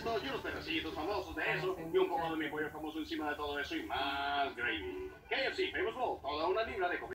esto y unos pedacitos famosos de eso y un poco de mi pollo famoso encima de todo eso y más gravy. KFC, Famous Bowl, toda una libra de comida.